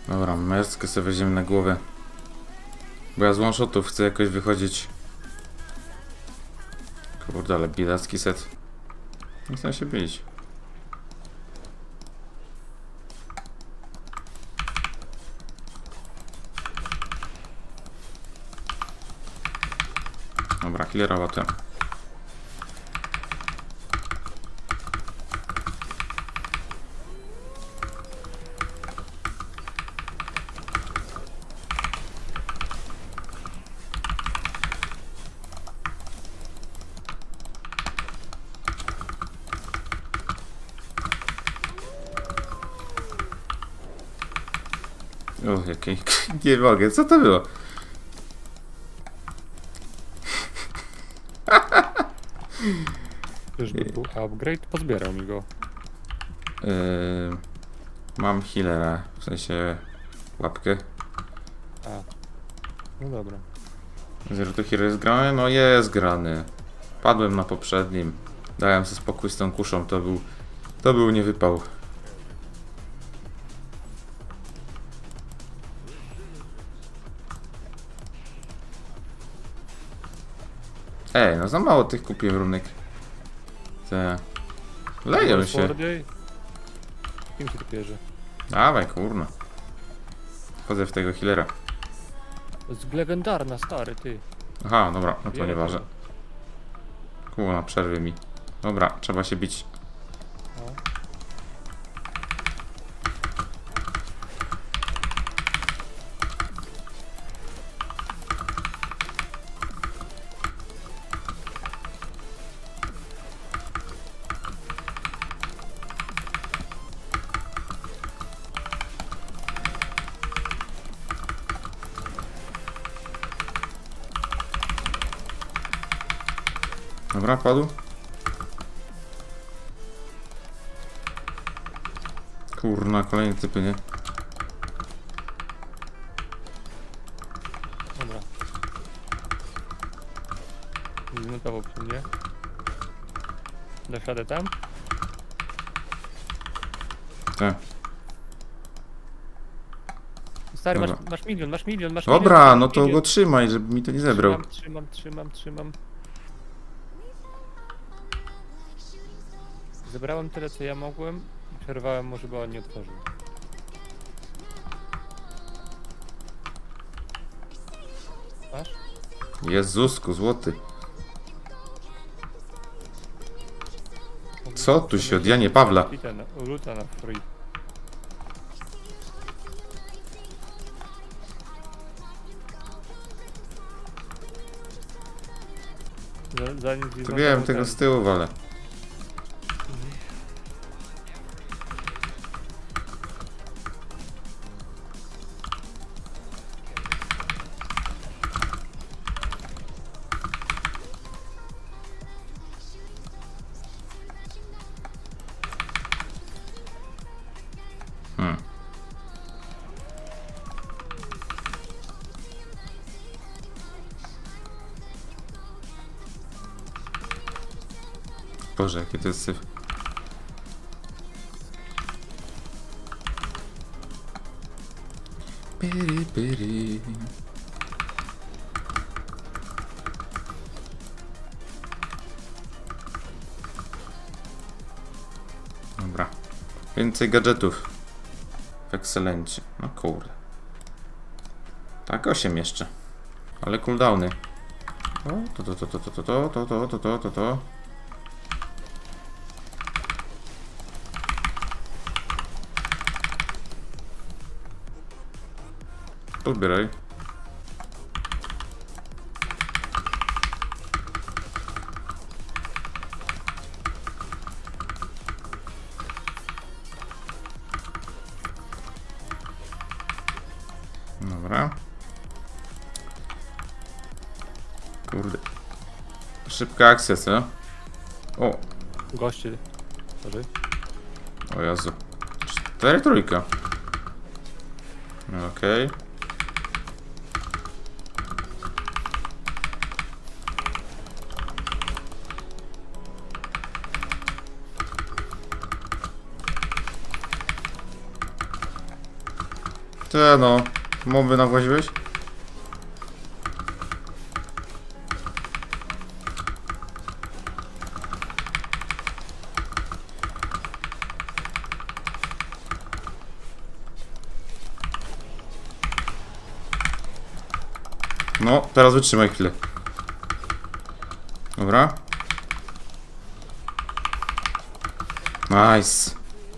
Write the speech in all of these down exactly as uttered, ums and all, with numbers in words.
Dobra, mestkę sobie weźmiemy na głowę. Bo ja z one-shotów chcę jakoś wychodzić. Kurde, ale biedacki set. Nie chcę się bić. Dobra, healerowa tym. O, jakiej... Nie mogę, co to było? Czyżby był upgrade? Pozbierał mi go. Yy, mam healera, w sensie łapkę. A. No dobra. Zero to hero jest grany? No jest grany. Padłem na poprzednim. Dałem sobie spokój z tą kuszą, to był... To był niewypał. Ej, no za mało tych kupiłem runek. Te... Leją się. Kim się to bierze? Dawaj, kurna. Wchodzę w tego healera. To jest legendarna, stary, ty. Aha, dobra, no to Wiele nieważne. Kurna, przerwy mi. Dobra, trzeba się bić. No. Dobra, padł. Kurna, kolejne typy, nie? Dobra. Znotował przy mnie. Dasz radę tam? Tak. Stary, masz, Dobra. masz milion, masz milion, masz Dobra, milion. no to milion. go trzymaj, żeby mi to nie zebrał. Trzymam, trzymam, trzymam, trzymam. Zebrałem tyle, co ja mogłem i przerwałem mu, żeby on nie otworzył. Masz? Jezusku, złoty. Co tu się od Janie Pawla? I ten, luta na free. Za- Zanim To wiem, tego z tyłu walę. Hmm. Boże, jaki to jest syf. Pyry, pyry. Dobra. Więcej gadżetów. Ekscelencie. No kurde. Tak, osiem jeszcze. Ale cooldowny. O, to, to, to, to, to, to, to, to, to, to, to, to. Odbieraj. Dobra. Kurde. Szybka akcja, co? O, Goście. Sorry. o Jezu. Cztery trójka. Okej. Okay. Te no, moby nawłaziłeś? No, teraz wytrzymaj chwilę. Dobra. Nice.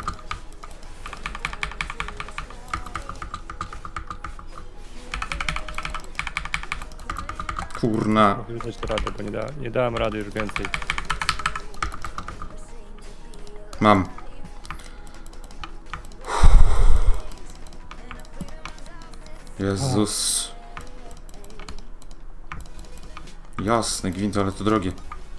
Kurna. Mogę dać radę, bo nie, da, nie dałem rady już więcej. Mam. Jezus. Jasne, gwint, ale to drogie.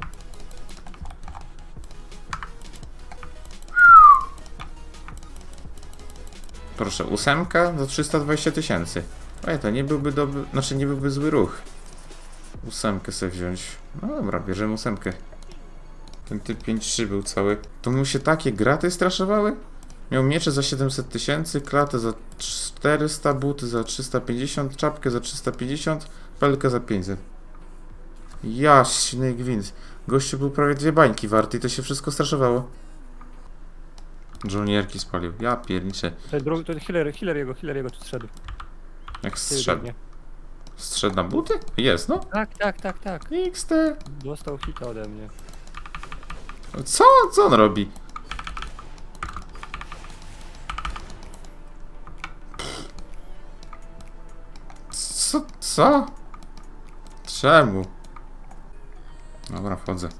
Proszę, ósemka za trzysta dwadzieścia tysięcy. Ej, to nie byłby dobry, znaczy nie byłby zły ruch. Ósemkę sobie wziąć. No dobra, bierzemy ósemkę. Ten typ pięć trzy był cały. To mu się takie graty straszowały? Miał miecze za siedemset tysięcy, klatę za czterysta, buty za trzysta pięćdziesiąt, czapkę za trzysta pięćdziesiąt, pelkę za pięćset. Jaśny gwint. Gościu był prawie dwie bańki warty i to się wszystko straszowało. Żołnierki spalił. Ja pierniczę. To, drugi, to healer, healer jego, healer jego tu zszedł. Jak strzedł. Strzedł na buty? Jest, no. Tak, tak, tak, tak. X T. Dostał hita ode mnie. Co? Co on robi? Co? Co? Czemu? Dobra, wchodzę.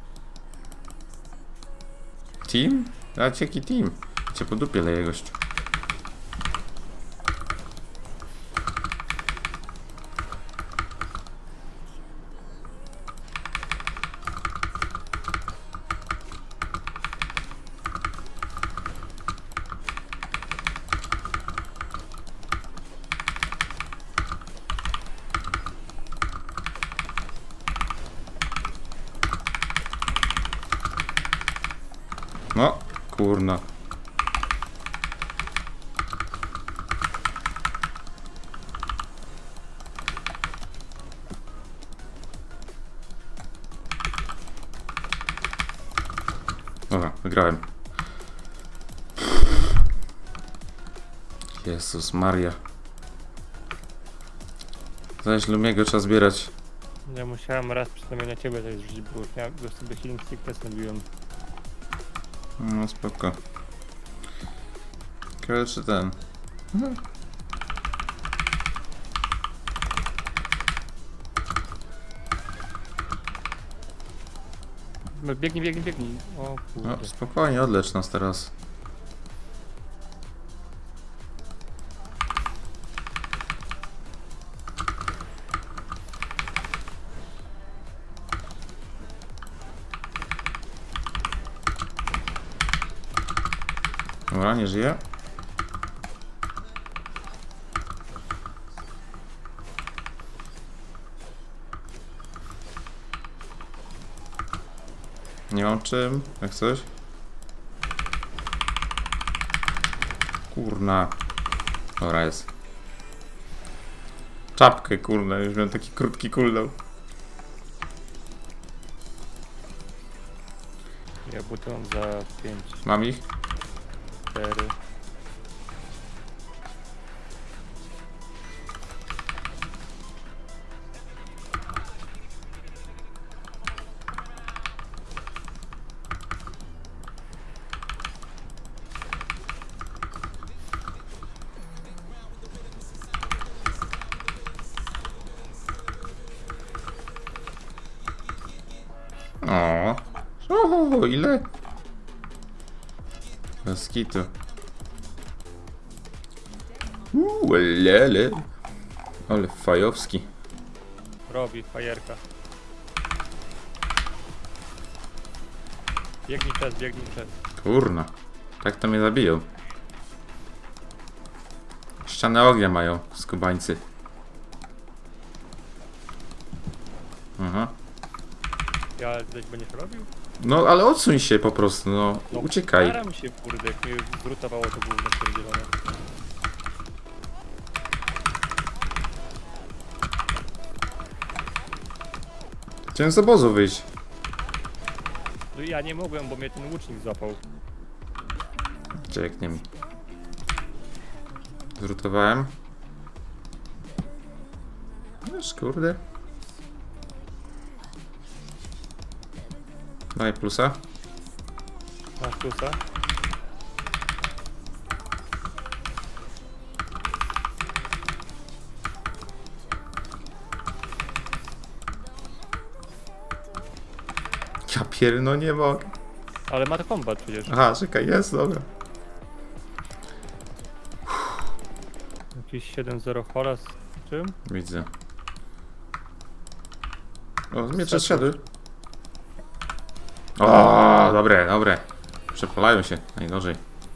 Team? Dajcie jaki team? Cię po dupie leje gościu. No, kurna. Dobra, wygrałem. Jezus Maria. Zaś Lumiego trzeba zbierać. Ja musiałem raz przynajmniej na ciebie coś rzucić, bo już miałem, już sobie healing sickness nabiłem. No spoko. Ciekawe czy ten. Mhm. Biegnij, biegnij, biegnij. O kurde. No spokojnie, odlecz nas teraz. Dobra, nie żyje. Nie mam czym, jak coś. Kurna. Dobra, jest. Czapkę, kurna, już miałem taki krótki cooldown. Ja buty mam za pięć, Mam ich? cztery. O, o, ile? Bez kitu. Uuu, lele. Ale fajowski. Robi, fajerka. Biegnij przez, biegnij przez. Kurna. Tak to mnie zabiją. Ścianę ognia mają, skubańcy. Aha. Ja coś będziesz robił? No ale odsuń się po prostu, no. No, Uciekaj. Staram się, kurde, jak mnie zrutowało to gówno pierdzielone. Chciałem z obozu wyjść. No ja nie mogłem, bo mnie ten łucznik złapał. Cieknie mi. Zrutowałem. Wiesz, kurde. Daj plusa. Masz plusa? Ja pier... no nie mogę. Ale ma to kombat przecież. Aha, czekaj, jest, dobra. Jakiś siedem zero hola z czym? Widzę. O, miecze zszedły. O, dobre, dobre. Przepalają się, najgorzej.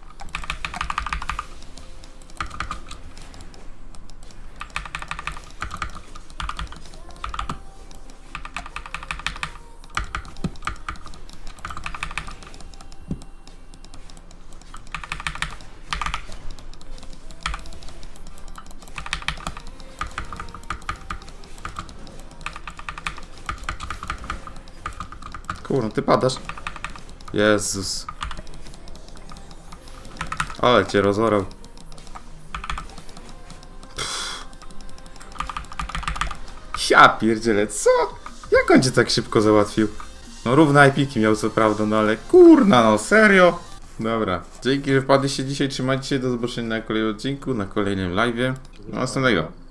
Kurno, ty padasz. Jezus. Ale cię rozorał. Pff. Ja pierdzielę, co? Jak on cię tak szybko załatwił? No równe I P-ki miał co prawda, no ale kurna, no serio? Dobra, dzięki, że wpadliście dzisiaj, trzymajcie się, do zobaczenia na kolejnym odcinku, na kolejnym live'ie. Do następnego.